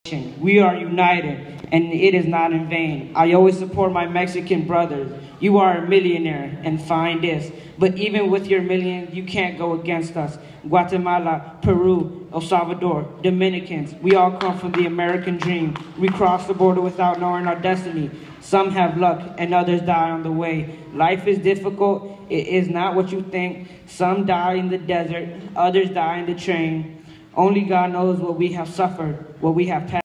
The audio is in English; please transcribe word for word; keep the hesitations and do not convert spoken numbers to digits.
We are united, and it is not in vain. I always support my Mexican brothers. You are a millionaire, and find this. But even with your millions, you can't go against us. Guatemala, Peru, El Salvador, Dominicans, we all come from the American dream. We cross the border without knowing our destiny. Some have luck, and others die on the way. Life is difficult. It is not what you think. Some die in the desert, others die in the train. Only God knows what we have suffered, what we have passed.